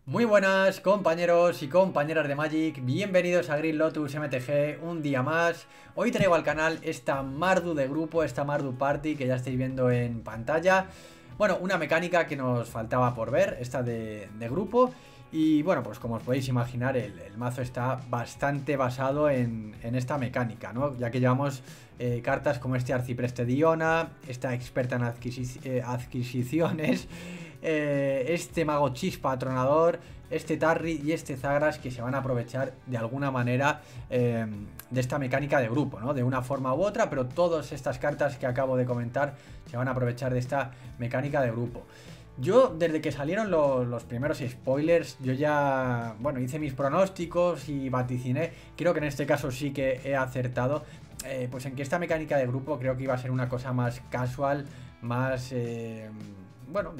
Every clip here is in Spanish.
Muy buenas compañeros y compañeras de Magic, bienvenidos a Green Lotus MTG un día más. Hoy traigo al canal esta Mardu de grupo, esta Mardu Party que ya estáis viendo en pantalla. Bueno, una mecánica que nos faltaba por ver, esta de grupo. Y bueno, pues como os podéis imaginar, el mazo está bastante basado en esta mecánica, ¿no? Ya que llevamos cartas como este Arcipreste de Iona, esta experta en adquisiciones, este Mago Chispa Atronador, este Tarri y este Zagras, que se van a aprovechar de alguna manera de esta mecánica de grupo, ¿no? De una forma u otra, pero todas estas cartas que acabo de comentar se van a aprovechar de esta mecánica de grupo. Yo, desde que salieron los primeros spoilers, yo ya, bueno, hice mis pronósticos y vaticiné. Creo que en este caso sí que he acertado, pues en que esta mecánica de grupo creo que iba a ser una cosa más casual, más, bueno,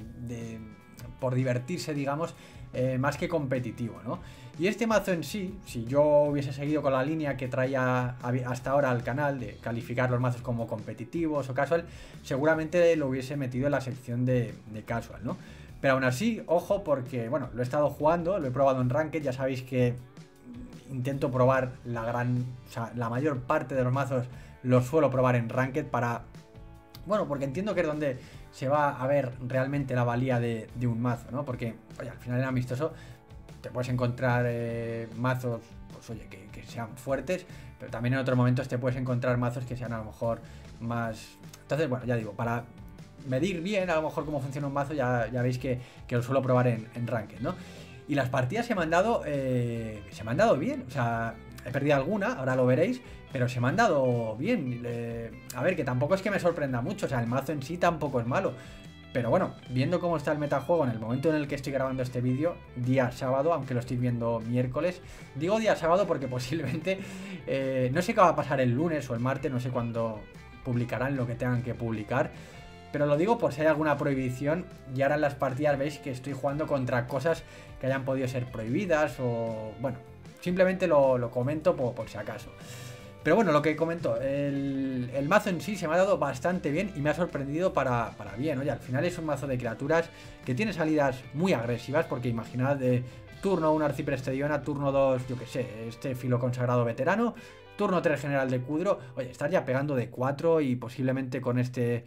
por divertirse, digamos, más que competitivo, ¿no? Y este mazo en sí, si yo hubiese seguido con la línea que traía hasta ahora al canal de calificar los mazos como competitivos o casual, seguramente lo hubiese metido en la sección de casual, ¿no? Pero aún así, ojo, porque, bueno, lo he estado jugando, lo he probado en Ranked, ya sabéis que intento probar la mayor parte de los mazos los suelo probar en Ranked para... Bueno, porque entiendo que es donde se va a ver realmente la valía de un mazo, ¿no? Porque, oye, al final en amistoso te puedes encontrar mazos, pues oye, que sean fuertes, pero también en otros momentos te puedes encontrar mazos que sean a lo mejor más... Entonces, bueno, ya digo, para medir bien a lo mejor cómo funciona un mazo, ya veis que lo suelo probar en Ranked, ¿no? Y las partidas se me han dado bien, o sea, he perdido alguna, ahora lo veréis, pero se me han dado bien. A ver, que tampoco es que me sorprenda mucho, o sea, el mazo en sí tampoco es malo. Pero bueno, viendo cómo está el metajuego en el momento en el que estoy grabando este vídeo, día sábado, aunque lo estoy viendo miércoles. Digo día sábado porque posiblemente, no sé qué va a pasar el lunes o el martes, no sé cuándo publicarán lo que tengan que publicar. Pero lo digo por si hay alguna prohibición y ahora en las partidas veis que estoy jugando contra cosas que hayan podido ser prohibidas o... Bueno, simplemente lo comento por si acaso. Pero bueno, lo que comento, el mazo en sí se me ha dado bastante bien y me ha sorprendido para bien. Oye, al final es un mazo de criaturas que tiene salidas muy agresivas, porque imaginad de turno 1 Arcipreste de Iona, turno 2, yo que sé, este Filo Consagrado Veterano, turno 3 General de Kudro. Oye, estar ya pegando de 4 y posiblemente con este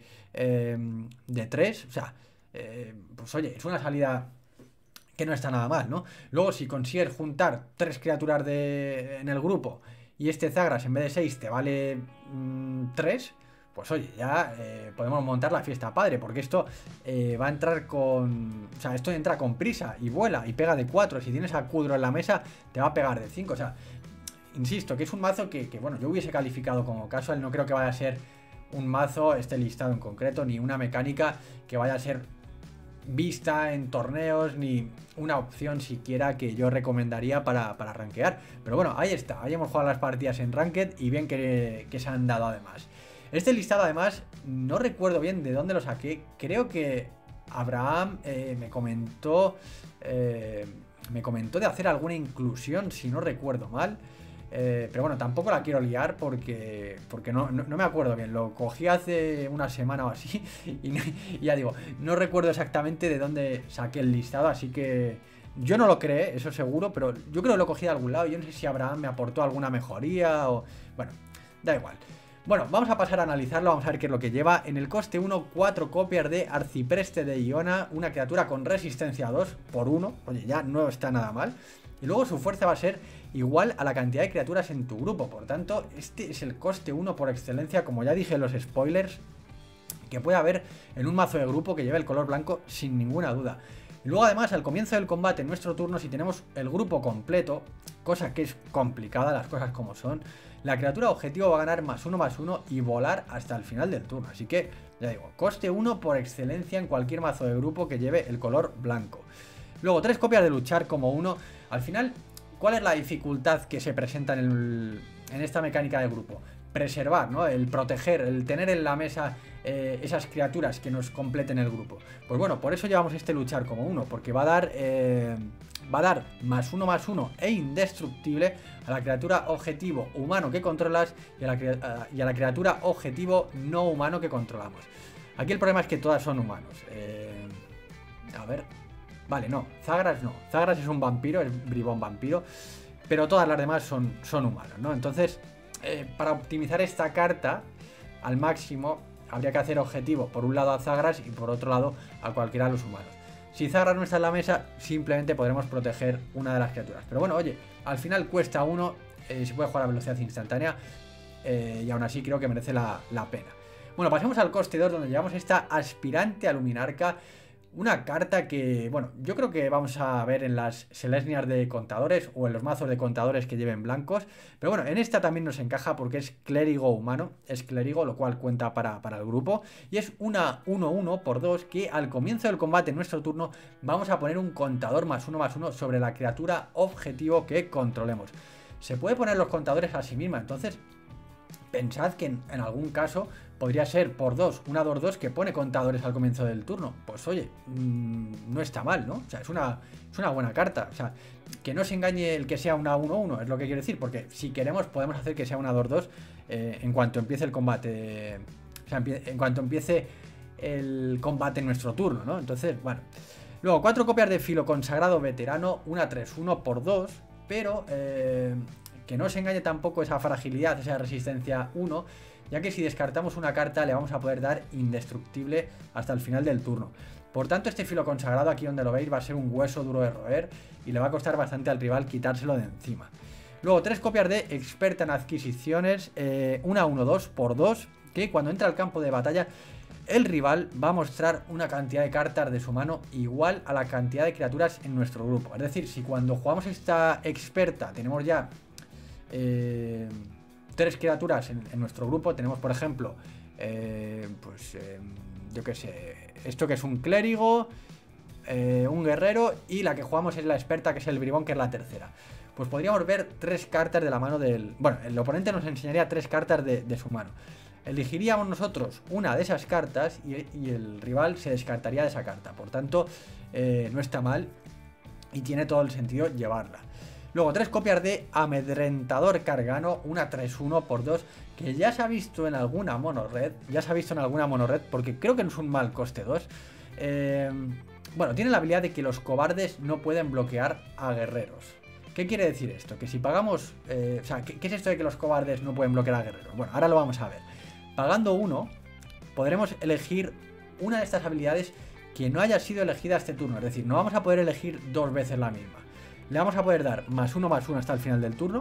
de 3, o sea, pues oye, es una salida que no está nada mal, ¿no? Luego, si consigues juntar 3 criaturas en el grupo y este Zagras en vez de 6 te vale 3, pues oye, ya podemos montar la fiesta padre, porque esto va a entrar con... O sea, esto entra con prisa y vuela y pega de 4. Si tienes a Kudro en la mesa, te va a pegar de 5. O sea, insisto, que es un mazo que bueno, yo hubiese calificado como casual. No creo que vaya a ser un mazo, este listado en concreto, ni una mecánica que vaya a ser vista en torneos, ni una opción siquiera que yo recomendaría para rankear. Pero bueno, ahí está, ahí hemos jugado las partidas en Ranked y bien que se han dado además. Este listado además, no recuerdo bien de dónde lo saqué, creo que Abraham me comentó de hacer alguna inclusión, si no recuerdo mal. Pero bueno, tampoco la quiero liar porque no me acuerdo bien. Lo cogí hace una semana o así y ya digo, no recuerdo exactamente de dónde saqué el listado, así que yo no lo creé, eso seguro, pero yo creo que lo cogí de algún lado. Yo no sé si Abraham me aportó alguna mejoría o... Bueno, da igual. Bueno, vamos a pasar a analizarlo, vamos a ver qué es lo que lleva. En el coste 1, 4 copias de Arcipreste de Iona, una criatura con resistencia 2 por 1. Oye, ya no está nada mal. Y luego su fuerza va a ser igual a la cantidad de criaturas en tu grupo. Por tanto, este es el coste 1 por excelencia, como ya dije en los spoilers, que puede haber en un mazo de grupo que lleve el color blanco sin ninguna duda. Y luego además, al comienzo del combate, en nuestro turno, si tenemos el grupo completo, cosa que es complicada, las cosas como son, la criatura objetivo va a ganar +1/+1 y volar hasta el final del turno. Así que, ya digo, coste 1 por excelencia en cualquier mazo de grupo que lleve el color blanco. Luego, 3 copias de luchar como 1. Al final, ¿cuál es la dificultad que se presenta en esta mecánica de grupo? Preservar, ¿no? El proteger, el tener en la mesa esas criaturas que nos completen el grupo. Pues bueno, por eso llevamos este luchar como 1, porque va a dar +1/+1 e indestructible a la criatura objetivo humano que controlas y a la criatura objetivo no humano que controlamos. Aquí el problema es que todas son humanos. A ver, Vale, no, Zagras no. Zagras es un vampiro, es bribón vampiro, pero todas las demás son humanos, ¿no? Entonces, para optimizar esta carta al máximo, habría que hacer objetivo por un lado a Zagras y por otro lado a cualquiera de los humanos. Si Zagras no está en la mesa, simplemente podremos proteger una de las criaturas. Pero bueno, oye, al final cuesta 1, se puede jugar a velocidad instantánea y aún así creo que merece la pena. Bueno, pasemos al coste 2, donde llevamos esta aspirante a Luminarca. Una carta que, bueno, yo creo que vamos a ver en las Selesnias de contadores o en los mazos de contadores que lleven blancos. Pero bueno, en esta también nos encaja porque es clérigo humano, es clérigo, lo cual cuenta para el grupo. Y es una 1-1 por 2 que al comienzo del combate en nuestro turno vamos a poner un contador +1/+1 sobre la criatura objetivo que controlemos. Se puede poner los contadores a sí misma, entonces pensad que en algún caso podría ser por 2, una 2-2 que pone contadores al comienzo del turno. Pues oye, no está mal, ¿no? O sea, es una buena carta. O sea, que no se engañe el que sea una 1-1, es lo que quiero decir, porque si queremos podemos hacer que sea una 2-2 en cuanto empiece el combate. O sea, en cuanto empiece el combate en nuestro turno, ¿no? Entonces, bueno. Luego, 4 copias de Filo Consagrado Veterano, una 3-1 por 2, pero que no se engañe tampoco esa fragilidad, esa resistencia 1, ya que si descartamos una carta le vamos a poder dar indestructible hasta el final del turno. Por tanto, este Filo Consagrado, aquí donde lo veis, va a ser un hueso duro de roer y le va a costar bastante al rival quitárselo de encima. Luego, 3 copias de Experta en Adquisiciones, una 1-2 por 2, que cuando entra al campo de batalla el rival va a mostrar una cantidad de cartas de su mano igual a la cantidad de criaturas en nuestro grupo. Es decir, si cuando jugamos esta experta tenemos ya 3 criaturas en nuestro grupo, tenemos por ejemplo, yo que sé, esto que es un clérigo, un guerrero y la que jugamos es la experta que es el bribón, que es la tercera. Pues podríamos ver 3 cartas de la mano del... Bueno, el oponente nos enseñaría 3 cartas de su mano. Elegiríamos nosotros una de esas cartas y el rival se descartaría de esa carta. Por tanto, no está mal y tiene todo el sentido llevarla. Luego, 3 copias de Amedrentador Cargano, una 3-1 por 2, que ya se ha visto en alguna monored. Porque creo que no es un mal coste 2. Bueno, tiene la habilidad de que los cobardes no pueden bloquear a guerreros. ¿Qué quiere decir esto? Que si pagamos... o sea, ¿qué es esto de que los cobardes no pueden bloquear a guerreros? Bueno, ahora lo vamos a ver. Pagando 1, podremos elegir una de estas habilidades que no haya sido elegida este turno. Es decir, no vamos a poder elegir 2 veces la misma. Le vamos a poder dar +1/+1 hasta el final del turno.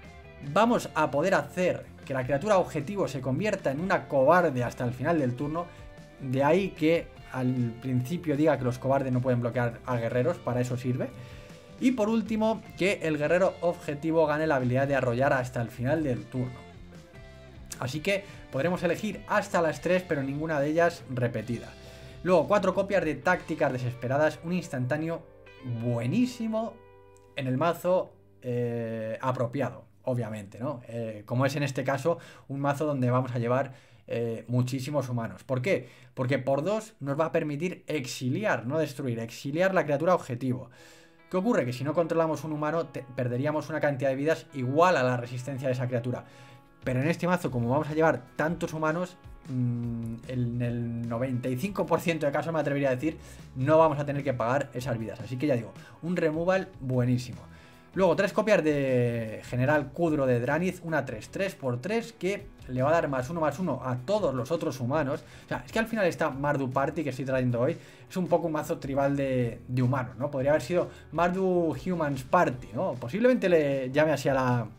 Vamos a poder hacer que la criatura objetivo se convierta en una cobarde hasta el final del turno. De ahí que al principio diga que los cobardes no pueden bloquear a guerreros, para eso sirve. Y por último, que el guerrero objetivo gane la habilidad de arrollar hasta el final del turno. Así que podremos elegir hasta las 3, pero ninguna de ellas repetida. Luego, 4 copias de Tácticas Desesperadas, un instantáneo buenísimo en el mazo apropiado, obviamente, ¿no? Como es en este caso un mazo donde vamos a llevar muchísimos humanos. ¿Por qué? Porque por 2 nos va a permitir exiliar, no destruir, exiliar la criatura objetivo. ¿Qué ocurre? Que si no controlamos un humano perderíamos una cantidad de vidas igual a la resistencia de esa criatura. Pero en este mazo, como vamos a llevar tantos humanos, en el 95% de casos me atrevería a decir, no vamos a tener que pagar esas vidas. Así que ya digo, un removal buenísimo. Luego, 3 copias de General Kudro de Draniz, una 3-3 por 3 que le va a dar +1/+1 a todos los otros humanos. O sea, es que al final esta Mardu Party que estoy trayendo hoy es un poco un mazo tribal de humanos, ¿no? Podría haber sido Mardu Humans Party, ¿no? Posiblemente le llame así a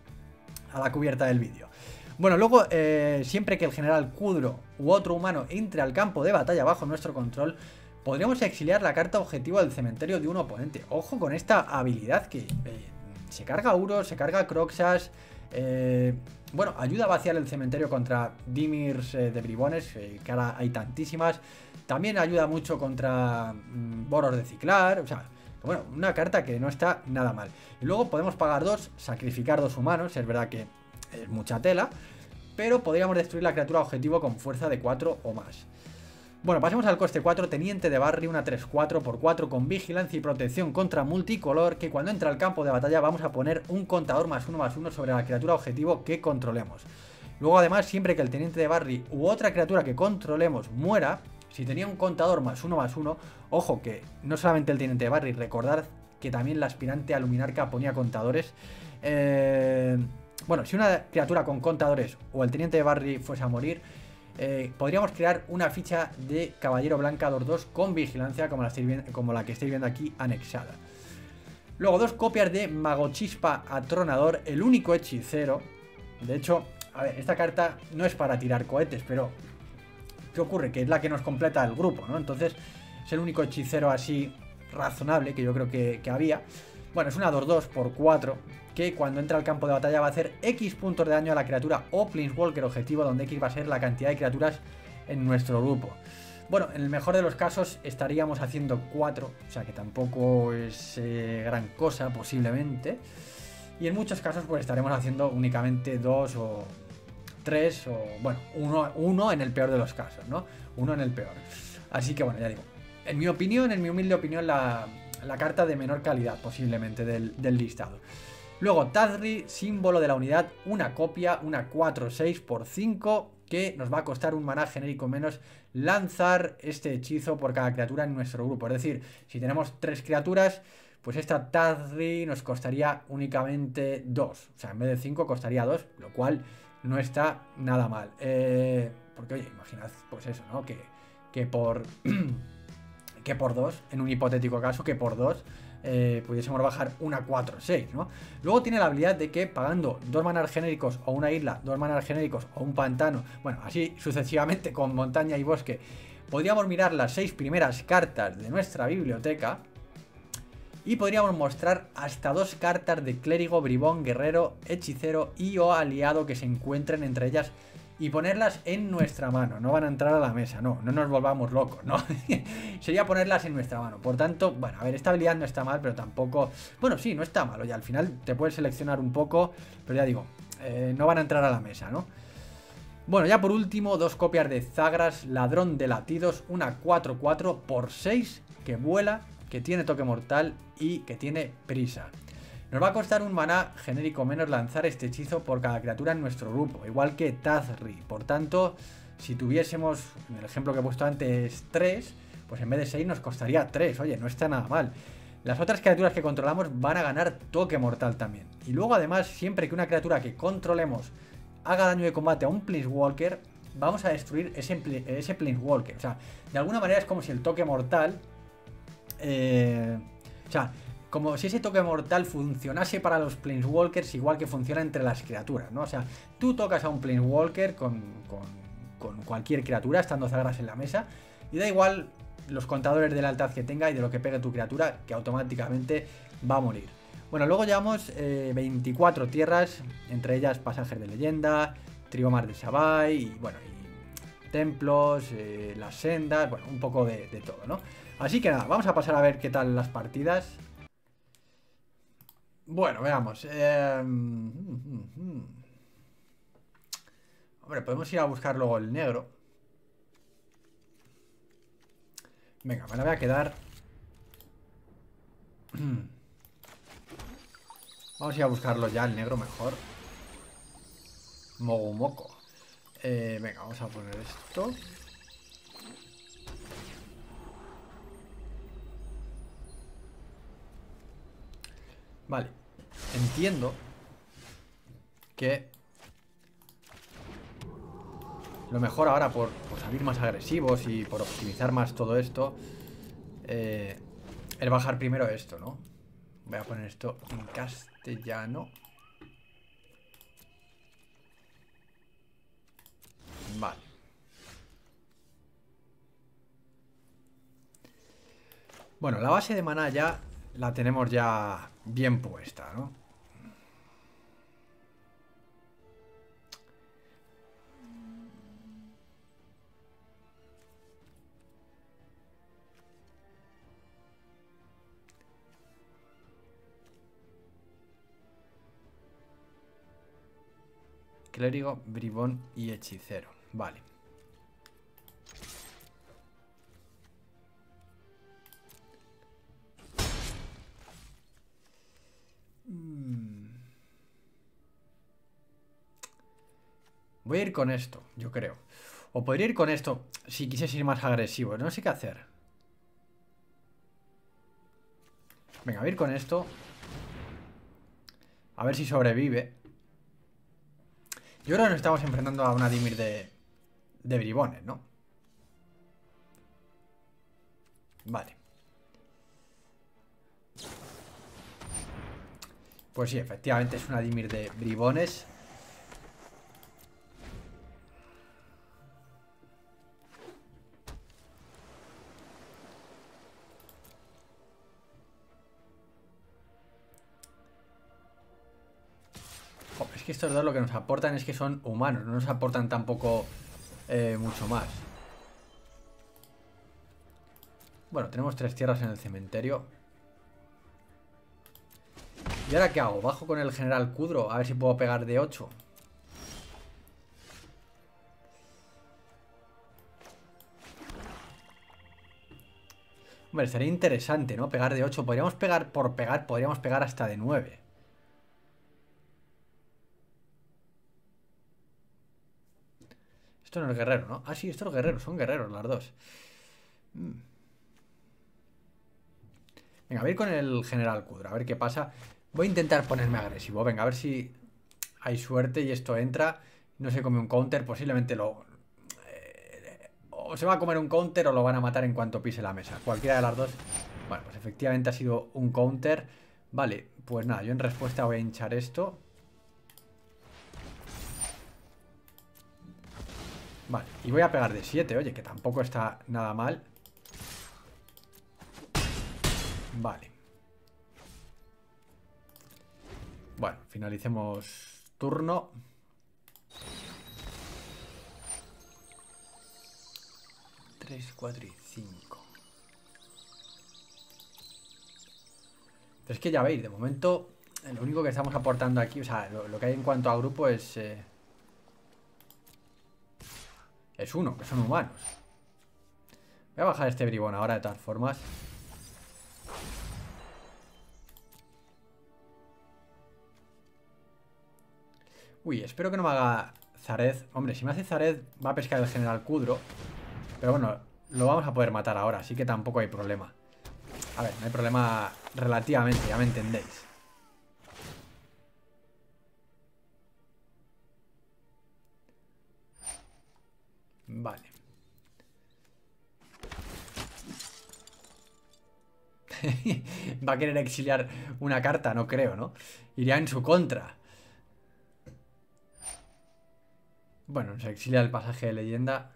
la cubierta del vídeo. Bueno, luego, siempre que el General Kudro u otro humano entre al campo de batalla bajo nuestro control, podríamos exiliar la carta objetivo del cementerio de un oponente. Ojo con esta habilidad que se carga Uros, se carga Croxas. Bueno, ayuda a vaciar el cementerio contra Dimirs de bribones, que ahora hay tantísimas. También ayuda mucho contra Boros de Ciclar. O sea, bueno, una carta que no está nada mal. Y luego podemos pagar 2, sacrificar 2 humanos. Es verdad que es mucha tela, pero podríamos destruir la criatura objetivo con fuerza de 4 o más. Bueno, pasemos al coste 4, Teniente de Barry, una 3-4 por 4 con vigilancia y protección contra multicolor, que cuando entra al campo de batalla vamos a poner un contador +1/+1 sobre la criatura objetivo que controlemos. Luego además, siempre que el Teniente de Barry u otra criatura que controlemos muera, Si tenía un contador +1/+1, ojo que no solamente el teniente de Barry, recordad que también la aspirante a Luminarca ponía contadores. Bueno, si una criatura con contadores o el teniente de Barry fuese a morir, podríamos crear una ficha de Caballero Blanca 2/2 con vigilancia, como la que estáis viendo aquí anexada. Luego 2 copias de Mago Chispa Atronador, el único hechicero. De hecho, a ver, esta carta no es para tirar cohetes, pero ¿qué ocurre? Que es la que nos completa el grupo, ¿no? Entonces es el único hechicero así razonable que yo creo que había. Bueno, es una 2/2 por 4 que cuando entra al campo de batalla va a hacer X puntos de daño a la criatura o Planeswalker objetivo, donde X va a ser la cantidad de criaturas en nuestro grupo. Bueno, en el mejor de los casos estaríamos haciendo 4, o sea que tampoco es gran cosa posiblemente. Y en muchos casos pues estaremos haciendo únicamente 2 o 3 o bueno, uno en el peor de los casos, ¿no? Uno en el peor. Así que bueno, ya digo, en mi opinión, en mi humilde opinión, la carta de menor calidad posiblemente del listado. Luego Tazri, símbolo de la unidad, una copia, una 4/6 por 5, que nos va a costar un maná genérico menos lanzar este hechizo por cada criatura en nuestro grupo. Es decir, si tenemos 3 criaturas, pues esta Tazri nos costaría únicamente 2. O sea, en vez de 5 costaría 2, lo cual no está nada mal. Porque, oye, imaginad, pues eso, ¿no? Que por 2, en un hipotético caso, que por 2 pudiésemos bajar una 4/6, ¿no? Luego tiene la habilidad de que pagando 2 manas genéricos o una isla, 2 manas genéricos o un pantano, bueno, así sucesivamente con montaña y bosque, podríamos mirar las 6 primeras cartas de nuestra biblioteca y podríamos mostrar hasta 2 cartas de clérigo, bribón, guerrero, hechicero y o aliado que se encuentren entre ellas y ponerlas en nuestra mano. No van a entrar a la mesa, no nos volvamos locos, ¿no? Sería ponerlas en nuestra mano. Por tanto, bueno, a ver, esta habilidad no está mal, pero tampoco... Bueno, sí, no está mal. Oye, al final te puedes seleccionar un poco, pero ya digo, no van a entrar a la mesa, ¿no? Bueno, ya por último, 2 copias de Zagras, ladrón de latidos, una 4/4 por 6 que vuela, que tiene toque mortal y que tiene prisa. Nos va a costar un maná genérico menos lanzar este hechizo por cada criatura en nuestro grupo, igual que Tazri. Por tanto, si tuviésemos, en el ejemplo que he puesto antes, 3, pues en vez de 6 nos costaría 3. Oye, no está nada mal. Las otras criaturas que controlamos van a ganar toque mortal también. Y luego además, siempre que una criatura que controlemos haga daño de combate a un Planeswalker, vamos a destruir ese Planeswalker. O sea, de alguna manera es como si el toque mortal... o sea, como si ese toque mortal funcionase para los Planeswalkers igual que funciona entre las criaturas, ¿no? O sea, tú tocas a un Planeswalker con cualquier criatura, estando Zagras en la mesa, y da igual los contadores de lealtad que tenga y de lo que pegue tu criatura, que automáticamente va a morir. Bueno, luego llevamos 24 tierras, entre ellas Pasajes de Leyenda, Trigomar de Sabai, y bueno, y templos, las sendas, bueno, un poco de todo, ¿no? Así que nada, vamos a pasar a ver qué tal las partidas. Bueno, veamos. Hombre, podemos ir a buscar luego el negro. Venga, me la voy a quedar. Vamos a ir a buscarlo ya, el negro mejor. Mogumoko. Venga, vamos a poner esto. Vale. Entiendo que lo mejor ahora por salir más agresivos y por optimizar más todo esto es bajar primero esto, ¿no? Voy a poner esto en castellano. Vale. Bueno, la base de maná ya la tenemos ya bien puesta, ¿no? Clérigo, bribón y hechicero. Vale. Voy a ir con esto, yo creo. O podría ir con esto si quisiese ir más agresivo. No sé qué hacer. Venga, voy a ir con esto. A ver si sobrevive. Yo creo que nos estamos enfrentando a una Dimir de bribones, ¿no? Vale. Pues sí, efectivamente es una Dimir de bribones. Joder, es que estos dos lo que nos aportan es que son humanos. No nos aportan tampoco mucho más. Bueno, tenemos 3 tierras en el cementerio. ¿Y ahora qué hago? ¿Bajo con el general Kudro? A ver si puedo pegar de 8. Hombre, estaría interesante, ¿no? Pegar de 8. Podríamos pegar por pegar, podríamos pegar hasta de 9. Esto no es guerrero, ¿no? Ah, sí, esto es guerrero, son guerreros las dos. Venga, voy a ir con el general Kudro, a ver qué pasa. Voy a intentar ponerme agresivo. Venga, a ver si hay suerte y esto entra. No se come un counter, posiblemente o se va a comer un counter o lo van a matar en cuanto pise la mesa. Cualquiera de las dos. Bueno, pues efectivamente ha sido un counter. Vale, pues nada, yo en respuesta voy a hinchar esto. Vale, y voy a pegar de 7, oye, que tampoco está nada mal. Vale. Bueno, finalicemos turno. Tres, 4 y 5. Pero es que ya veis, de momento lo único que estamos aportando aquí, o sea, lo que hay en cuanto a grupo es uno, que son humanos. Voy a bajar este bribón ahora de todas formas. Uy, espero que no me haga Zarez. Hombre, si me hace Zarez va a pescar el general Kudro. Pero bueno, lo vamos a poder matar ahora, así que tampoco hay problema. A ver, no hay problema relativamente, ya me entendéis. Vale. Va a querer exiliar una carta, no creo, ¿no? Iría en su contra. Bueno, se exilia el pasaje de leyenda.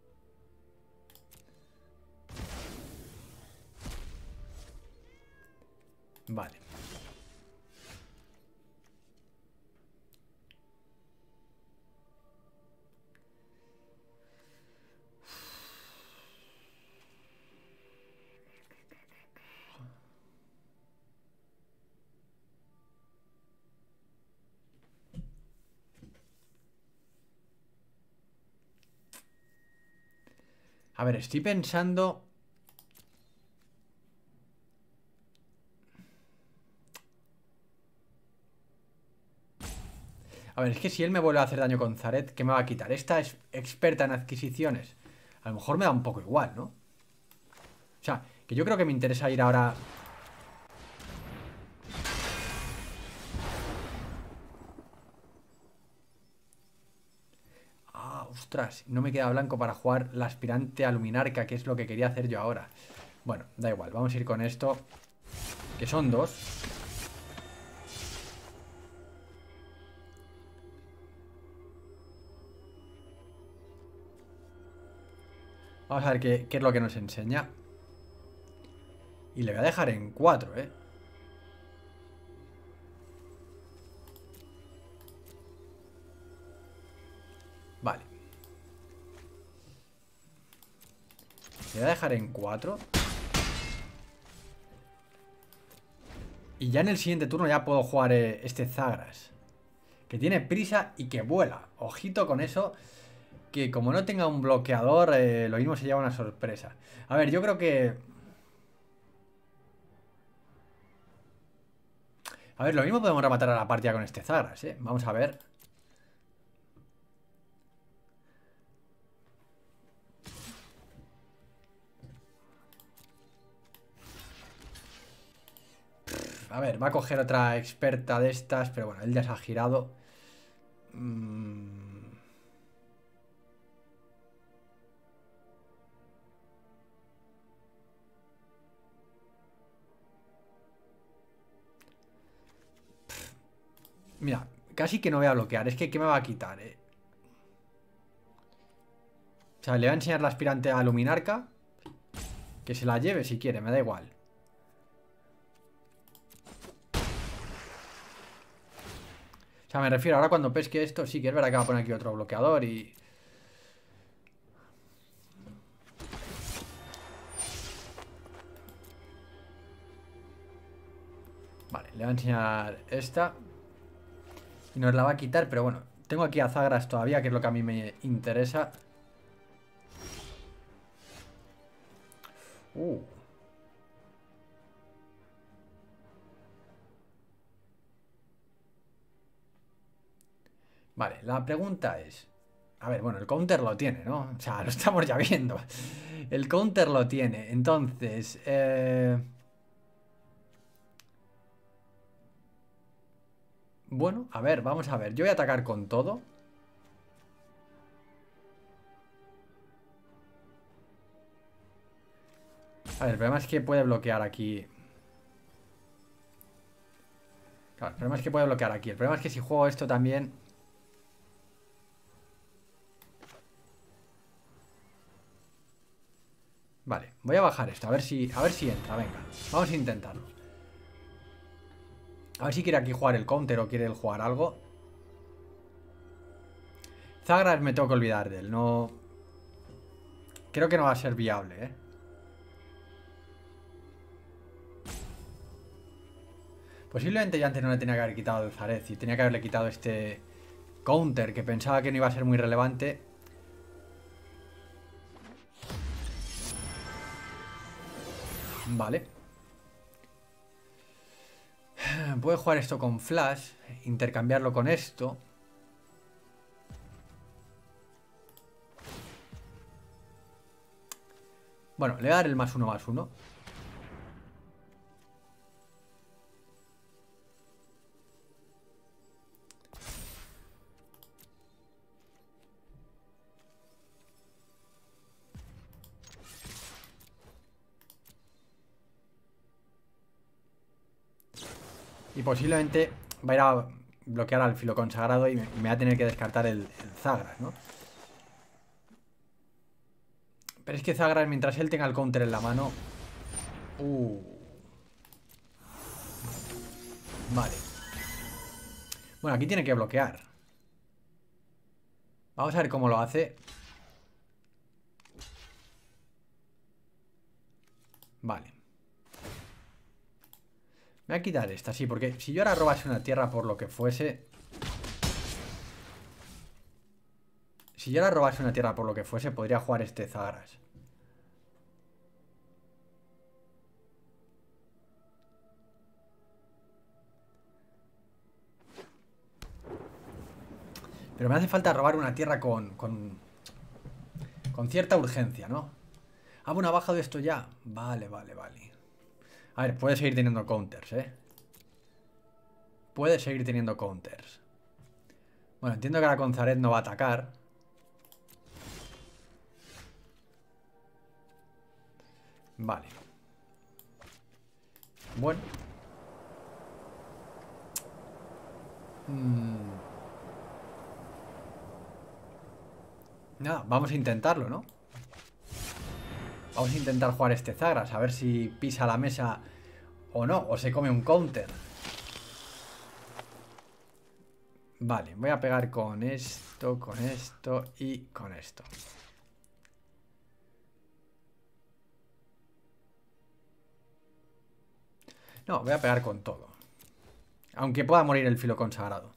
Vale. A ver, estoy pensando... A ver, es que si él me vuelve a hacer daño con Zaret, ¿qué me va a quitar? Esta es experta en adquisiciones. A lo mejor me da un poco igual, ¿no? O sea, que yo creo que me interesa ir ahora... Ah, ostras, no me queda blanco para jugar la aspirante a luminarca, que es lo que quería hacer yo ahora. Bueno, da igual, vamos a ir con esto. Que son 2. Vamos a ver qué es lo que nos enseña. Y le voy a dejar en 4, ¿eh? Vale. Le voy a dejar en 4. Y ya en el siguiente turno ya puedo jugar este Zagras. Que tiene prisa y que vuela. Ojito con eso. Que como no tenga un bloqueador, lo mismo se lleva una sorpresa. A ver, yo creo que... A ver, lo mismo podemos rematar a la partida con este Zagras, ¿eh? Vamos a ver. A ver, va a coger otra experta de estas, pero bueno, él ya se ha girado. Mira, casi que no voy a bloquear. Es que ¿qué me va a quitar? O sea, le voy a enseñar la aspirante a Luminarca. Que se la lleve si quiere, me da igual. O sea, me refiero, ahora cuando pesque esto, sí que es verdad que va a poner aquí otro bloqueador y... Vale, le voy a enseñar esta. Y nos la va a quitar, pero bueno, tengo aquí a Zagras todavía, que es lo que a mí me interesa. Vale, la pregunta es... A ver, bueno, el counter lo tiene, ¿no? O sea, lo estamos ya viendo. El counter lo tiene. Entonces... Bueno, a ver, vamos a ver. Yo voy a atacar con todo. A ver, el problema es que puede bloquear aquí. Claro, el problema es que puede bloquear aquí. El problema es que si juego esto también... Vale, voy a bajar esto, a ver si entra, venga. Vamos a intentarlo. A ver si quiere aquí jugar el counter o quiere él jugar algo. Zagras me tengo que olvidar de él, no... Creo que no va a ser viable, ¿eh? Posiblemente ya antes no le tenía que haber quitado el Zarez y tenía que haberle quitado este counter que pensaba que no iba a ser muy relevante. Vale. Puede jugar esto con flash, intercambiarlo con esto. Bueno, le voy a dar el +1/+1. Y posiblemente va a ir a bloquear al filo consagrado y me va a tener que descartar el Zagras, ¿no? Pero es que Zagras, mientras él tenga el counter en la mano... Vale. Bueno, aquí tiene que bloquear. Vamos a ver cómo lo hace. Vale. Me voy a quitar esta, sí, porque si yo ahora robase una tierra por lo que fuese... Si yo ahora robase una tierra por lo que fuese, podría jugar este Zagras. Pero me hace falta robar una tierra con cierta urgencia, ¿no? Ah, bueno, ha bajado esto ya. Vale, vale, vale. A ver, puede seguir teniendo counters, ¿eh? Puede seguir teniendo counters. Bueno, entiendo que ahora con Zareth no va a atacar. Vale. Bueno. Nada, vamos a intentarlo, ¿no? Vamos a intentar jugar este Zagras, a ver si pisa la mesa o no, o se come un counter. Vale, voy a pegar con esto y con esto. No, voy a pegar con todo. Aunque pueda morir el filo consagrado.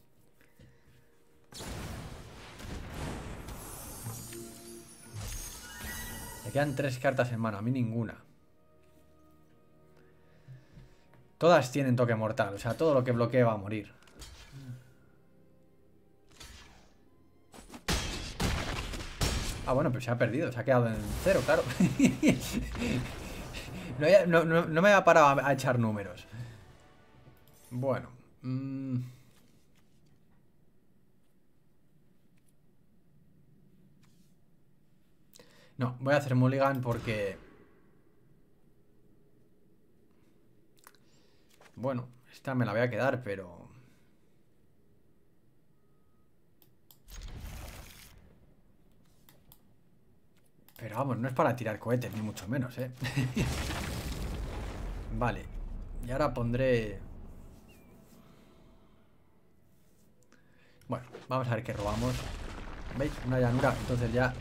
Me quedan 3 cartas en mano, a mí ninguna. Todas tienen toque mortal, o sea, todo lo que bloquee va a morir. Ah, bueno, pero se ha perdido, se ha quedado en 0, claro. No me ha parado a echar números. Bueno. No, voy a hacer mulligan porque... Bueno, esta me la voy a quedar, pero... Pero vamos, no es para tirar cohetes, ni mucho menos, ¿eh? Vale. Y ahora pondré... Bueno, vamos a ver qué robamos. ¿Veis? Una llanura, entonces ya...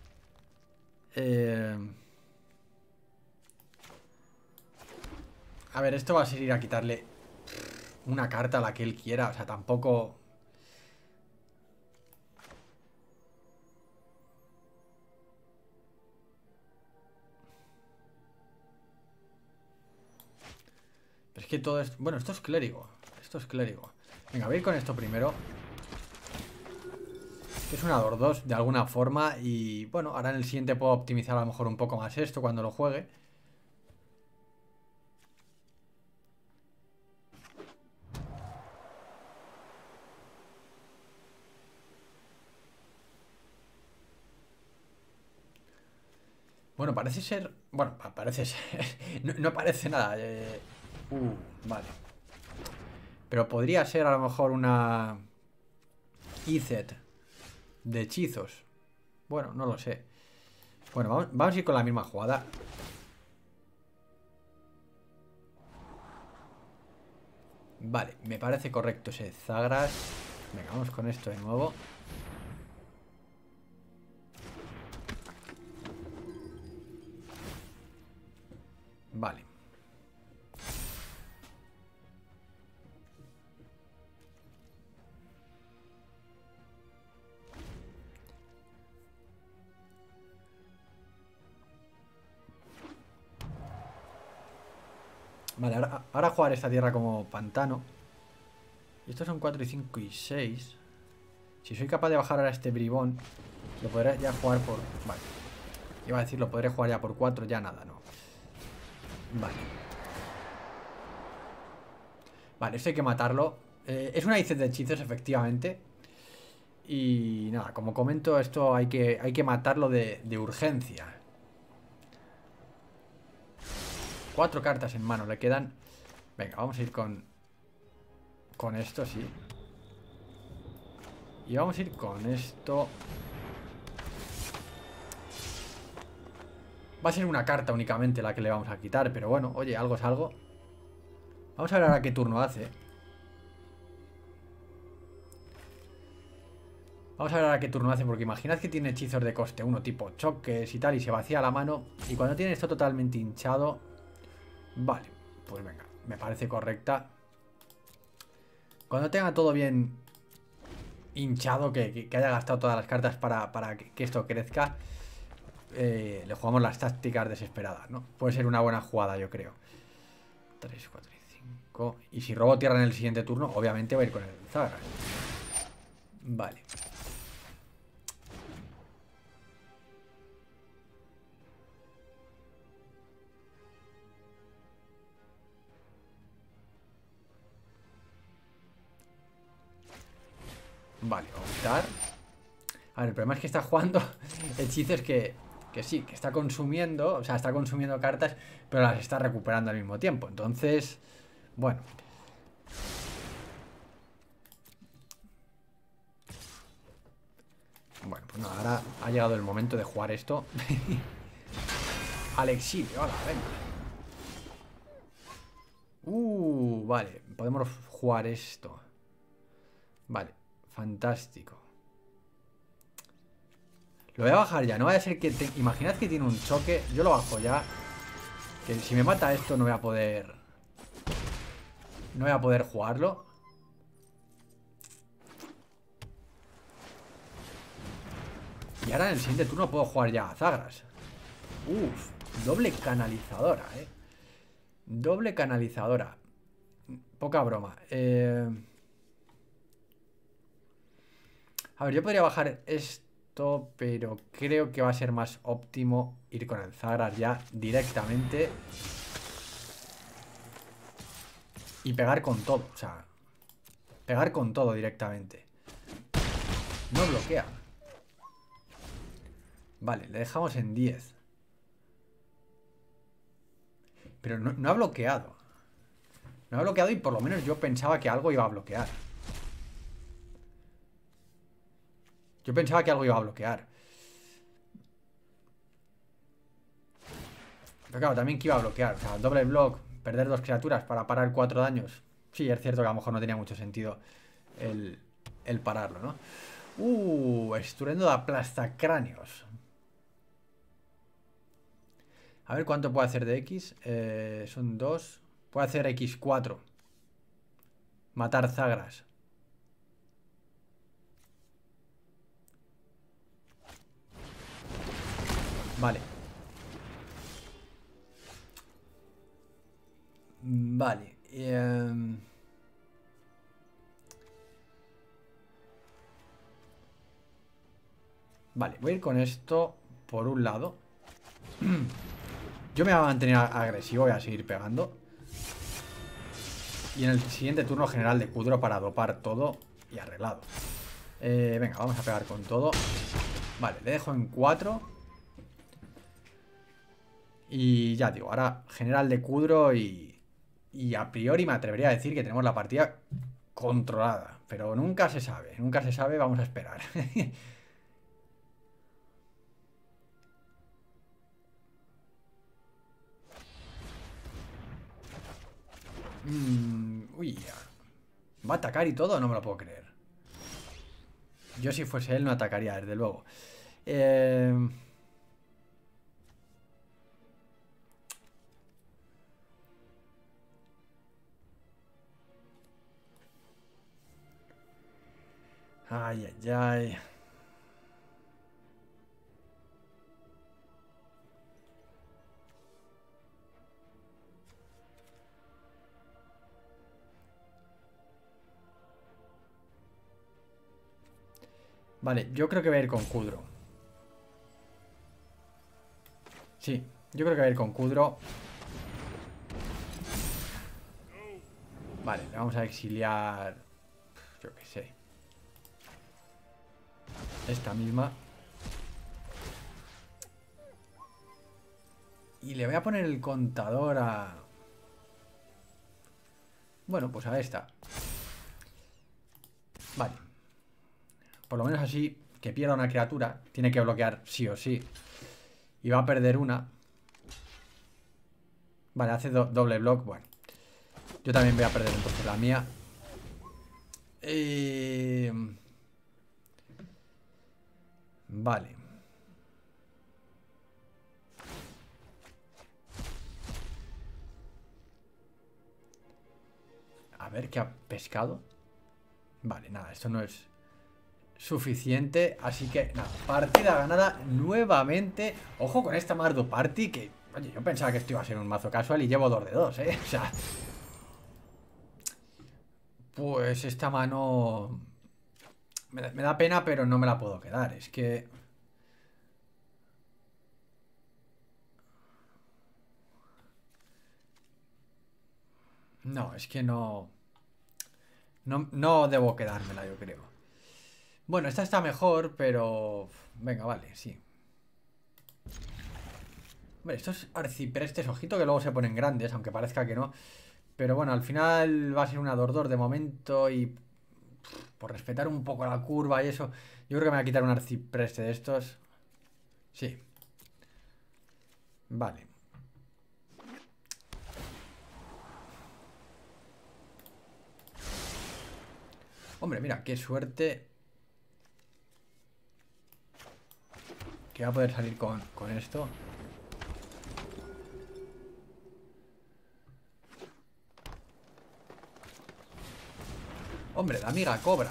A ver, esto va a ser ir a quitarle una carta a la que él quiera. O sea, tampoco... Pero es que todo esto... Bueno, esto es clérigo. Esto es clérigo. Venga, voy a ir con esto primero. Es una 2 de alguna forma. Y bueno, ahora en el siguiente puedo optimizar a lo mejor un poco más esto cuando lo juegue. Bueno, parece ser... Bueno, parece ser... no parece nada. Vale. Pero podría ser a lo mejor una... Izet de hechizos. Bueno, no lo sé. Bueno, vamos a ir con la misma jugada. Vale, me parece correcto ese Zagras. Venga, vamos con esto de nuevo. Vale. Vale, ahora jugar esta tierra como pantano. Y estos son 4 y 5 y 6. Si soy capaz de bajar ahora este bribón, lo podré ya jugar por... Vale. Iba a decir, lo podré jugar ya por 4, ya nada, no. Vale. Vale, esto hay que matarlo. Es una IC de hechizos, efectivamente. Y nada, como comento, esto hay que matarlo de urgencia. 4 cartas en mano le quedan. Venga, vamos a ir con esto, sí. Y vamos a ir con esto. Va a ser una carta únicamente la que le vamos a quitar. Pero bueno, oye, algo es algo. Vamos a ver ahora qué turno hace. Vamos a ver ahora qué turno hace. Porque imaginad que tiene hechizos de coste 1, tipo choques y tal. Y se vacía la mano. Y cuando tiene esto totalmente hinchado... Vale, pues venga, me parece correcta. Cuando tenga todo bien hinchado, que haya gastado todas las cartas para que esto crezca, le jugamos las tácticas desesperadas, ¿no? Puede ser una buena jugada, yo creo. 3, 4 y 5. Y si robo tierra en el siguiente turno, obviamente va a ir con el Zagras. Vale. Vale, optar. A ver, el problema es que está jugando hechizos que sí, que está consumiendo. O sea, está consumiendo cartas, pero las está recuperando al mismo tiempo. Entonces, bueno. Bueno, pues nada, ahora ha llegado el momento de jugar esto. Al exilio, hola, venga. Vale, podemos jugar esto. Vale, fantástico. Lo voy a bajar ya, no vaya a ser que... Imaginad que tiene un choque, yo lo bajo ya. Que si me mata esto no voy a poder... No voy a poder jugarlo. Y ahora en el siguiente turno puedo jugar ya a Zagras. Doble canalizadora, doble canalizadora. Poca broma. A ver, yo podría bajar esto, pero creo que va a ser más óptimo ir con el Zagras ya directamente. y pegar con todo. O sea, pegar con todo directamente. No bloquea. Vale, le dejamos en 10. Pero no ha bloqueado. No ha bloqueado y por lo menos yo pensaba que algo iba a bloquear. Yo pensaba que algo iba a bloquear. Pero claro, también que iba a bloquear. O sea, doble block, perder 2 criaturas para parar 4 daños. Sí, es cierto que a lo mejor no tenía mucho sentido el pararlo, ¿no? Estruendo de aplastacráneos. A ver cuánto puede hacer de X. Son 2. Puede hacer X4. Matar zagras. Vale. Vale. Vale, voy a ir con esto por un lado. Yo me voy a mantener agresivo, voy a seguir pegando. Y en el siguiente turno general de Kudro para dopar todo y arreglado. Venga, vamos a pegar con todo. Vale, le dejo en 4. Y ya digo, ahora general de Kudro y a priori me atrevería a decir que tenemos la partida controlada. Pero nunca se sabe, vamos a esperar. Uy, ¿va a atacar y todo? No me lo puedo creer. Yo si fuese él no atacaría, desde luego. Ay, ay, ay. Vale, yo creo que voy a ir con Kudro. Sí, yo creo que voy a ir con Kudro. Vale, le vamos a exiliar. Yo qué sé. Esta misma. Y le voy a poner el contador a... Bueno, pues a esta. Vale. Por lo menos así, que pierda una criatura. Tiene que bloquear sí o sí. Y va a perder una. Vale, hace doble block. Bueno. Yo también voy a perder entonces la mía. Vale. A ver qué ha pescado. Vale, nada, esto no es suficiente. Así que, nada, partida ganada nuevamente. Ojo con esta Mardu Party que... Oye, yo pensaba que esto iba a ser un mazo casual y llevo 2 de 2, ¿eh? O sea... Pues esta mano... Me da pena, pero no me la puedo quedar. Es que... No, es que no... No debo quedármela, yo creo. Bueno, esta está mejor, pero... Venga, vale, sí. Hombre, estos arciprestes, ojito que luego se ponen grandes, aunque parezca que no. Pero bueno, al final va a ser una 2-2 de momento y... Por respetar un poco la curva y eso, yo creo que me voy a quitar un arcipreste de estos. Sí. Vale. Hombre, mira, qué suerte que va a poder salir con esto. Hombre, la amiga cobra.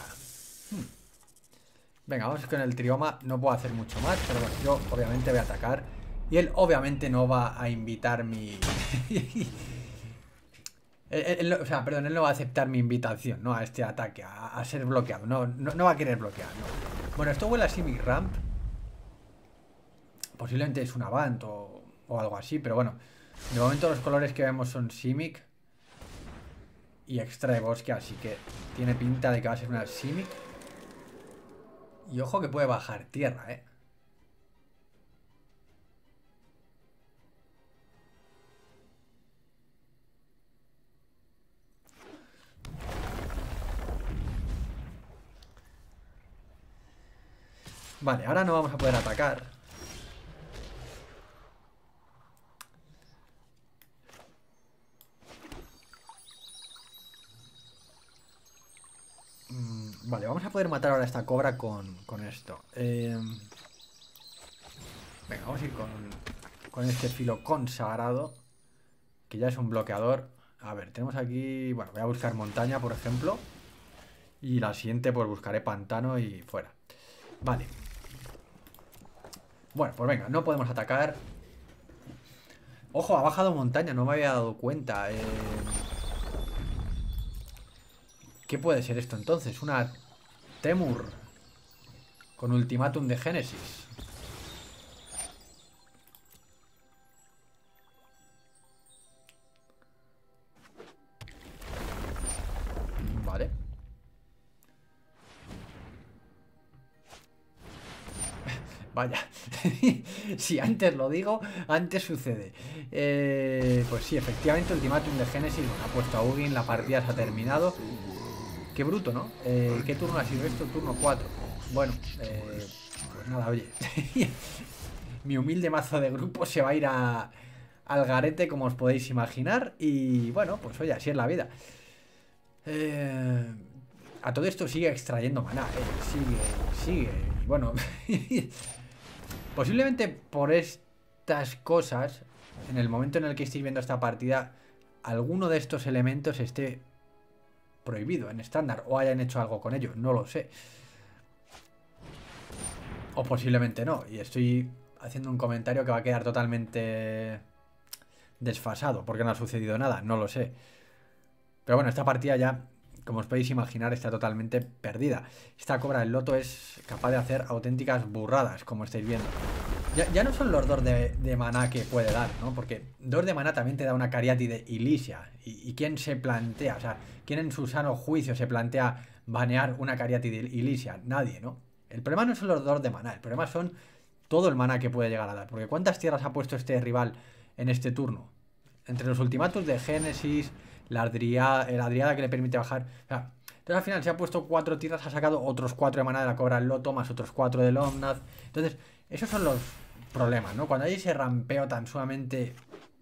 Venga, vamos con el trioma. No puedo hacer mucho más, pero bueno, yo obviamente voy a atacar. Y él obviamente no va a invitar mi... o sea, perdón, él no va a aceptar mi invitación, ¿no? A este ataque, a ser bloqueado. No va a querer bloquear, no. Bueno, esto huele a Simic Ramp. Posiblemente es un Avant o algo así, pero bueno. De momento los colores que vemos son Simic. y extrae bosque, así que tiene pinta de que va a ser una Simic. Y ojo que puede bajar tierra, ¿eh? Vale, ahora no vamos a poder atacar. Vale, vamos a poder matar ahora a esta cobra con esto. Venga, vamos a ir con este filo consagrado, que ya es un bloqueador. A ver, tenemos aquí... Bueno, voy a buscar montaña, por ejemplo. Y la siguiente, pues buscaré pantano y fuera. Vale. Bueno, pues venga, no podemos atacar. Ojo, ha bajado montaña, no me había dado cuenta. ¿Qué puede ser esto entonces? Una Temur con ultimátum de Génesis. Vale. Vaya. Si antes lo digo, antes sucede. Pues sí, efectivamente, ultimátum de Génesis. Bueno, ha puesto a Ugin, la partida se ha terminado. Qué bruto, ¿no? ¿Qué turno ha sido esto? Turno 4. Bueno, pues nada, oye. Mi humilde mazo de grupo se va a ir al garete, como os podéis imaginar. Y bueno, pues oye, así es la vida. A todo esto sigue extrayendo maná, sigue. Bueno, posiblemente por estas cosas, en el momento en el que estéis viendo esta partida, alguno de estos elementos esté prohibido en estándar o hayan hecho algo con ello, no lo sé. O posiblemente no, y estoy haciendo un comentario que va a quedar totalmente desfasado porque no ha sucedido nada, no lo sé. Pero bueno, esta partida ya, como os podéis imaginar, está totalmente perdida. Esta cobra del loto es capaz de hacer auténticas burradas, como estáis viendo. Ya no son los 2 de maná que puede dar, ¿no? Porque 2 de maná también te da una Cariátide Ilisia. ¿Y quién se plantea? O sea, ¿quién en su sano juicio se plantea banear una Cariátide Ilisia? Nadie, ¿no? El problema no son los 2 de maná, el problema son todo el maná que puede llegar a dar. Porque ¿cuántas tierras ha puesto este rival en este turno? Entre los ultimatos de Génesis, la Adriada que le permite bajar. O sea, entonces al final se ha puesto 4 tierras, ha sacado otros 4 de maná de la cobra del loto, más otros 4 del Omnath. Entonces, esos son los problemas, ¿no? Cuando hay ese rampeo tan sumamente...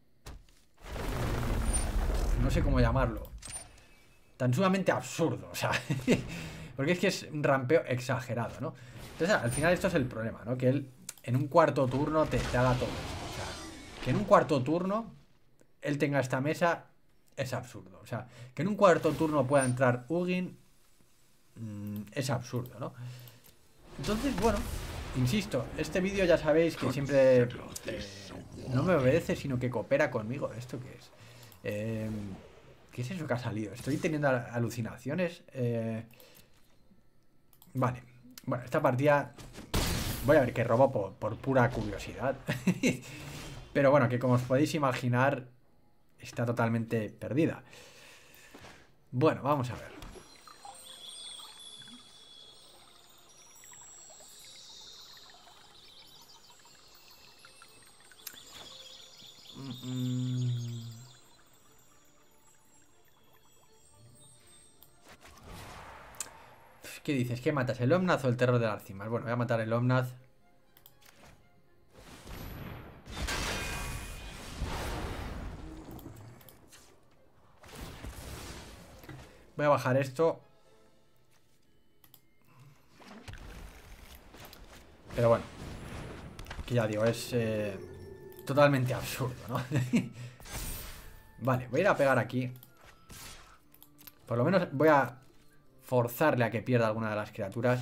No sé cómo llamarlo. Tan sumamente absurdo, o sea... Porque es que es un rampeo exagerado, ¿no? Entonces, al final esto es el problema, ¿no? Que él en un cuarto turno te haga todo esto. O sea, que en un cuarto turno él tenga esta mesa es absurdo. O sea, que en un cuarto turno pueda entrar Ugin es absurdo, ¿no? Entonces, bueno, insisto, este vídeo ya sabéis que siempre no me obedece, sino que coopera conmigo. ¿Esto qué es? ¿Qué es eso que ha salido? Estoy teniendo alucinaciones. Vale. Bueno, esta partida voy a ver qué robo por pura curiosidad. Pero bueno, que como os podéis imaginar, está totalmente perdida. Bueno, vamos a ver. ¿Qué dices? ¿Qué matas? ¿El Omnath o el terror de las cimas? Bueno, voy a matar el Omnath. Voy a bajar esto. Pero bueno, que ya digo, es totalmente absurdo, ¿no? Vale, voy a ir a pegar aquí. Por lo menos voy a forzarle a que pierda alguna de las criaturas.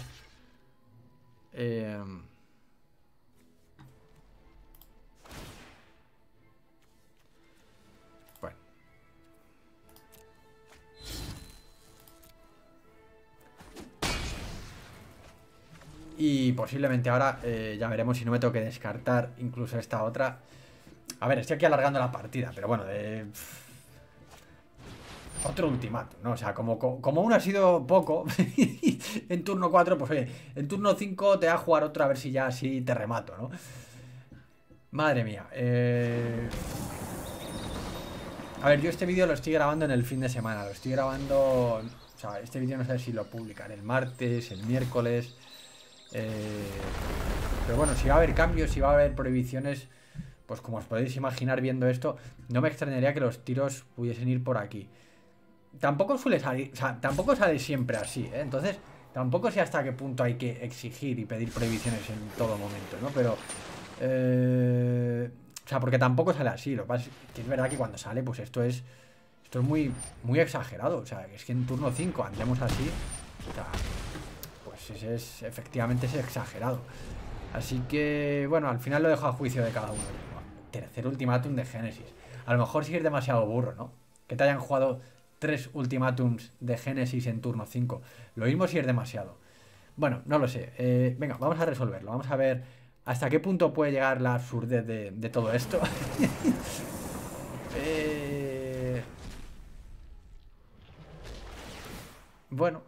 Bueno. Y posiblemente ahora ya veremos si no me tengo que descartar incluso esta otra. A ver, estoy aquí alargando la partida, pero bueno, otro ultimátum, ¿no? O sea, como uno ha sido poco en turno 4, pues oye, en turno 5 te va a jugar otro a ver si ya así te remato, ¿no? Madre mía. A ver, yo este vídeo lo estoy grabando en el fin de semana, lo estoy grabando... O sea, este vídeo no sé si lo publicaré el martes, el miércoles... Pero bueno, si va a haber cambios, si va a haber prohibiciones, pues como os podéis imaginar viendo esto, no me extrañaría que los tiros pudiesen ir por aquí. Tampoco suele salir, o sea, tampoco sale siempre así, ¿eh? Entonces, tampoco sé hasta qué punto hay que exigir y pedir prohibiciones en todo momento, ¿no? Pero... o sea, porque tampoco sale así. Lo que pasa es que es verdad que cuando sale, pues esto es muy, muy exagerado. O sea, es que en turno 5 andemos así. O sea, pues efectivamente es exagerado. Así que, bueno, al final lo dejo a juicio de cada uno. Tercer ultimátum de Génesis. A lo mejor sí es demasiado burro, ¿no? Que te hayan jugado 3 ultimátums de Génesis en turno 5. Lo mismo si es demasiado. Bueno, no lo sé. Venga, vamos a resolverlo. Vamos a ver hasta qué punto puede llegar la absurdez de todo esto. Bueno.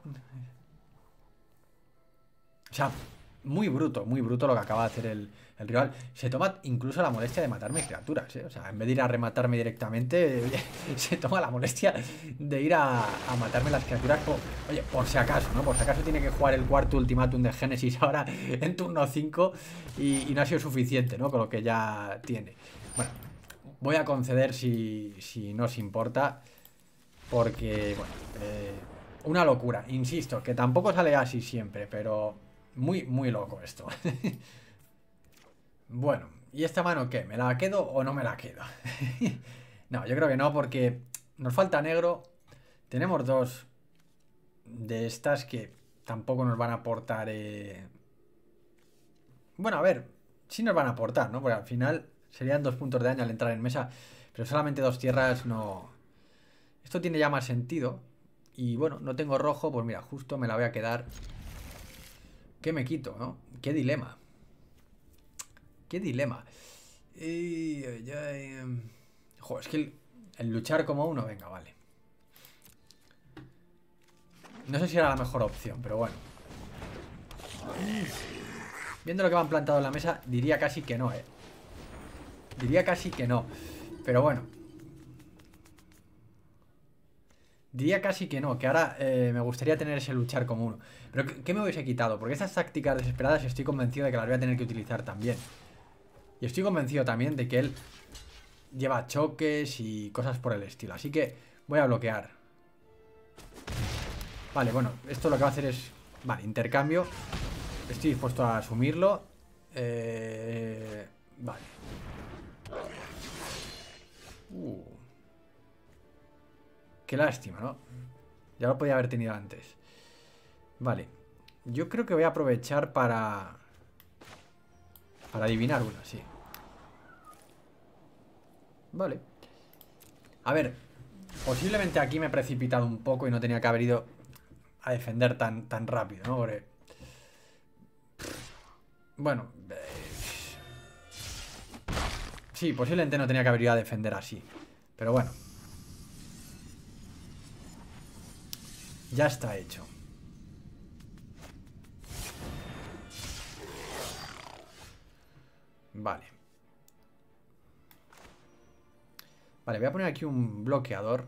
O sea, muy bruto lo que acaba de hacer el rival. Se toma incluso la molestia de matarme criaturas, ¿eh? O sea, en vez de ir a rematarme directamente, se toma la molestia de ir a matarme las criaturas. Oye, por si acaso, ¿no? Por si acaso tiene que jugar el cuarto ultimátum de Génesis ahora en turno 5 y no ha sido suficiente, ¿no? Con lo que ya tiene. Bueno, voy a conceder si no os importa, porque, bueno, una locura, insisto, que tampoco sale así siempre, pero muy, muy loco esto. Bueno, ¿y esta mano qué? ¿Me la quedo o no me la quedo? No, yo creo que no, porque nos falta negro. Tenemos dos de estas que tampoco nos van a aportar... Bueno, a ver, sí nos van a aportar, ¿no? Porque al final serían 2 puntos de daño al entrar en mesa, pero solamente 2 tierras no... Esto tiene ya más sentido. Y bueno, no tengo rojo, pues mira, justo me la voy a quedar. ¿Qué me quito, no? Qué dilema. Qué dilema. Joder, es que el luchar como uno, venga, vale. No sé si era la mejor opción, pero bueno. Viendo lo que me han plantado en la mesa, diría casi que no, Diría casi que no. Pero bueno. Diría casi que no, que ahora me gustaría tener ese luchar como uno. Pero ¿qué me hubiese quitado? Porque estas tácticas desesperadas estoy convencido de que las voy a tener que utilizar también. Y estoy convencido también de que él lleva choques y cosas por el estilo. Así que voy a bloquear. Vale, bueno, esto lo que va a hacer es... Vale, intercambio. Estoy dispuesto a asumirlo. Vale. Qué lástima, ¿no? Ya lo podía haber tenido antes. Vale. Yo creo que voy a aprovechar para adivinar una, sí. Vale. A ver, posiblemente aquí me he precipitado un poco y no tenía que haber ido a defender tan rápido, ¿no? Porque... Bueno. Sí, posiblemente no tenía que haber ido a defender así. Pero bueno. Ya está hecho. Vale. Vale, voy a poner aquí un bloqueador.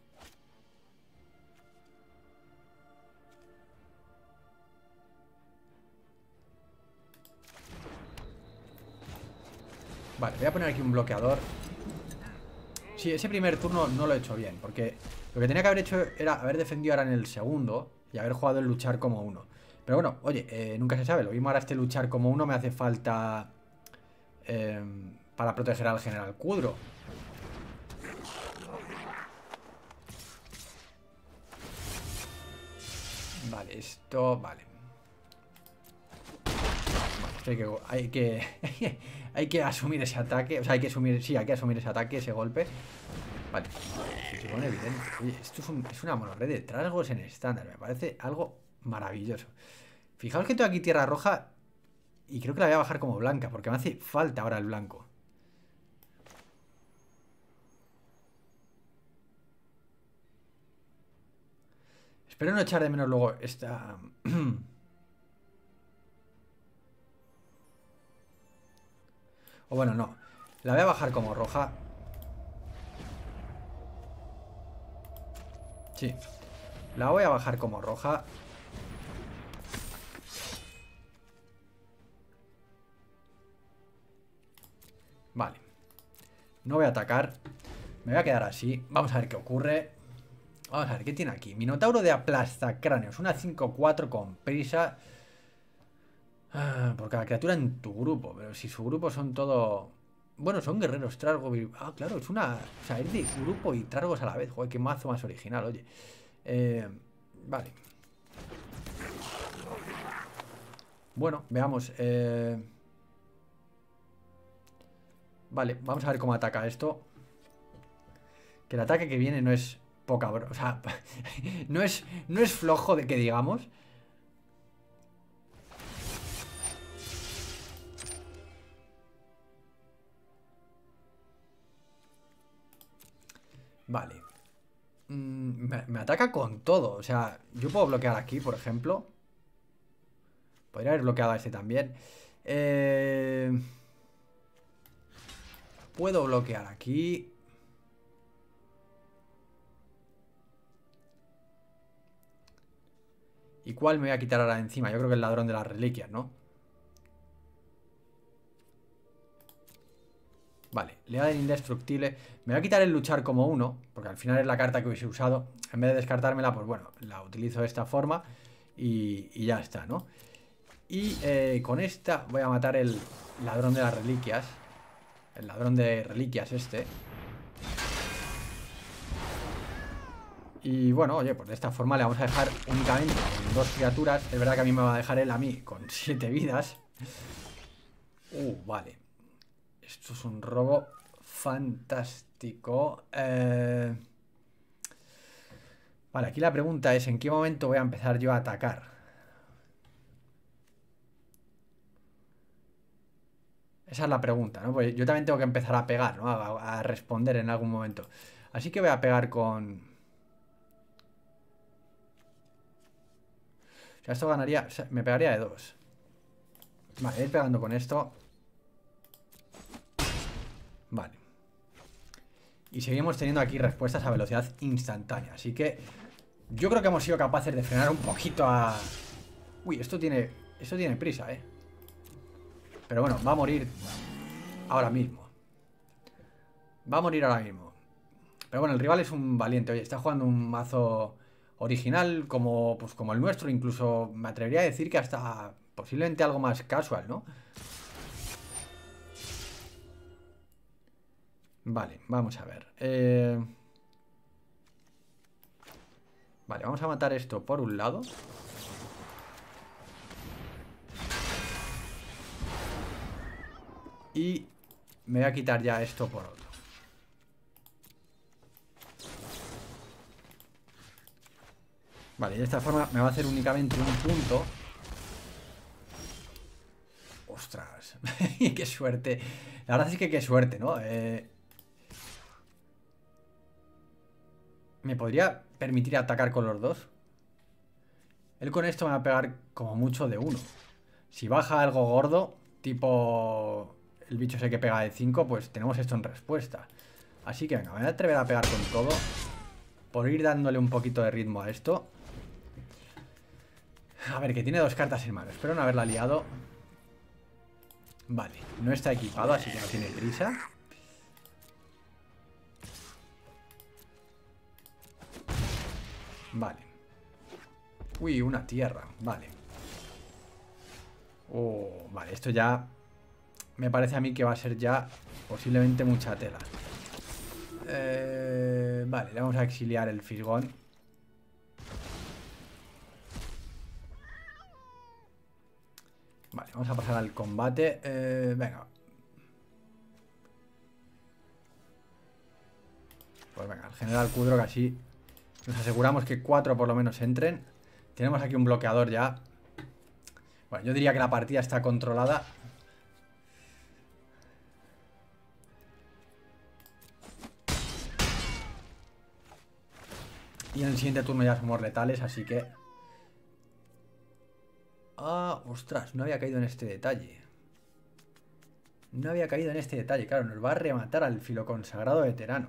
Vale, voy a poner aquí un bloqueador. Sí, ese primer turno no lo he hecho bien, porque lo que tenía que haber hecho era haber defendido ahora en el segundo y haber jugado el luchar como uno. Pero bueno, oye, nunca se sabe. Lo mismo ahora este luchar como uno me hace falta para proteger al general Kudro. Vale, esto... Vale. Hay que hay que asumir ese ataque. O sea, hay que asumir... Sí, hay que asumir ese ataque, ese golpe. Vale. Se pone evidente. Oye, esto es una monorred de trasgos en estándar. Me parece algo maravilloso. Fijaos que tengo aquí tierra roja y creo que la voy a bajar como blanca, porque me hace falta ahora el blanco. Espero no echar de menos luego esta... O bueno, no. La voy a bajar como roja. Sí. La voy a bajar como roja. Vale. No voy a atacar. Me voy a quedar así. Vamos a ver qué ocurre. Vamos a ver, ¿qué tiene aquí? Minotauro de aplastacráneos. Una 5-4 con prisa. Por cada criatura en tu grupo. Pero si su grupo son todo... Bueno, son guerreros Trargo. Ah, claro, es una... O sea, es de grupo y Trargos a la vez. Joder, qué mazo más original, oye. Vale. Bueno, veamos. Vale, vamos a ver cómo ataca esto. Que el ataque que viene no es poca bro. O sea, no es flojo de que digamos. Vale. Me ataca con todo. O sea, yo puedo bloquear aquí, por ejemplo. Podría haber bloqueado a este también. Puedo bloquear aquí. ¿Y cuál me voy a quitar ahora de encima? Yo creo que el ladrón de las reliquias, ¿no? Vale, le da el indestructible. Me voy a quitar el luchar como uno, porque al final es la carta que hubiese usado. En vez de descartármela, pues bueno, la utilizo de esta forma y ya está, ¿no? Y con esta voy a matar el ladrón de las reliquias. El ladrón de reliquias este. Y bueno, oye, pues de esta forma le vamos a dejar únicamente con 2 criaturas. Es verdad que a mí me va a dejar él a mí con 7 vidas. Vale. Esto es un robo fantástico. Vale, aquí la pregunta es: ¿en qué momento voy a empezar yo a atacar? Esa es la pregunta, ¿no? Pues yo también tengo que empezar a pegar, ¿no? A responder en algún momento. Así que voy a pegar con... O sea, esto ganaría... O sea, me pegaría de 2. Vale, ir pegando con esto. Vale. Y seguimos teniendo aquí respuestas a velocidad instantánea. Así que yo creo que hemos sido capaces de frenar un poquito a... Uy, esto tiene prisa, ¿eh? Pero bueno, va a morir ahora mismo. Va a morir ahora mismo. Pero bueno, el rival es un valiente. Oye, está jugando un mazo original como, pues, como el nuestro. Incluso me atrevería a decir que hasta posiblemente algo más casual, ¿no? Vale, vamos a ver. Vale, vamos a matar esto por un lado. Y me voy a quitar ya esto por otro. Vale, y de esta forma me va a hacer únicamente un punto. ¡Ostras! ¡Qué suerte! La verdad es que qué suerte, ¿no? ¿Me podría permitir atacar con los dos? Él con esto me va a pegar como mucho de 1. Si baja algo gordo, tipo el bicho ese que pega de 5, pues tenemos esto en respuesta. Así que venga, me voy a atrever a pegar con todo, por ir dándole un poquito de ritmo a esto. A ver, que tiene 2 cartas en mano. Espero no haberla liado. Vale, no está equipado, así que no tiene prisa. Vale. Uy, una tierra, vale. Vale, esto ya me parece a mí que va a ser ya posiblemente mucha tela. Vale, le vamos a exiliar el fisgón. Vale, vamos a pasar al combate. Venga. Pues venga, el general Kudro, que así nos aseguramos que 4 por lo menos entren. Tenemos aquí un bloqueador ya. Bueno, yo diría que la partida está controlada. Y en el siguiente turno ya somos letales, así que... Ah, ostras, no había caído en este detalle. No había caído en este detalle. Claro, nos va a rematar al filoconsagrado veterano.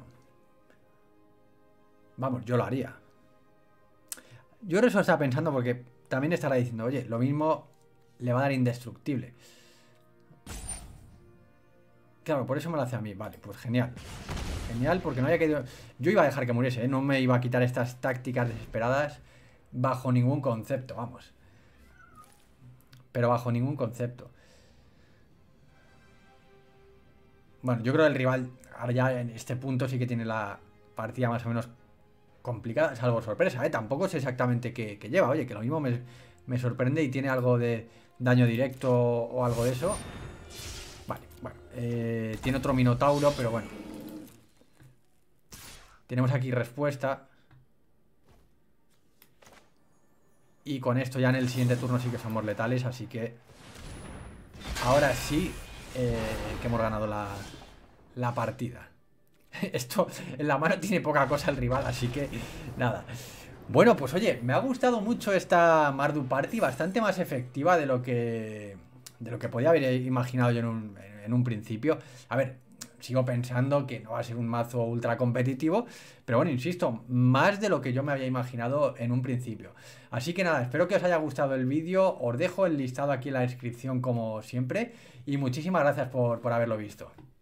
Vamos, yo lo haría. Yo creo que eso estaba pensando porque también estará diciendo, oye, lo mismo le va a dar indestructible. Claro, por eso me lo hace a mí. Vale, pues genial. Genial, porque no había caído... Yo iba a dejar que muriese, ¿eh? No me iba a quitar estas tácticas desesperadas bajo ningún concepto, vamos. Pero bajo ningún concepto. Bueno, yo creo que el rival ahora ya en este punto sí que tiene la partida más o menos complicada, salvo sorpresa, ¿eh? Tampoco sé exactamente qué lleva. Oye, que lo mismo me sorprende y tiene algo de daño directo o algo de eso. Vale, bueno. Tiene otro Minotauro, pero bueno. Tenemos aquí respuesta. Y con esto ya en el siguiente turno sí que somos letales, así que... Ahora sí que hemos ganado la partida. Esto en la mano tiene poca cosa el rival, así que nada. Bueno, pues oye, me ha gustado mucho esta Mardu Party, bastante más efectiva de lo que podía haber imaginado yo en un principio. A ver, sigo pensando que no va a ser un mazo ultra competitivo, pero bueno, insisto, más de lo que yo me había imaginado en un principio. Así que nada, espero que os haya gustado el vídeo, os dejo el listado aquí en la descripción como siempre y muchísimas gracias por haberlo visto.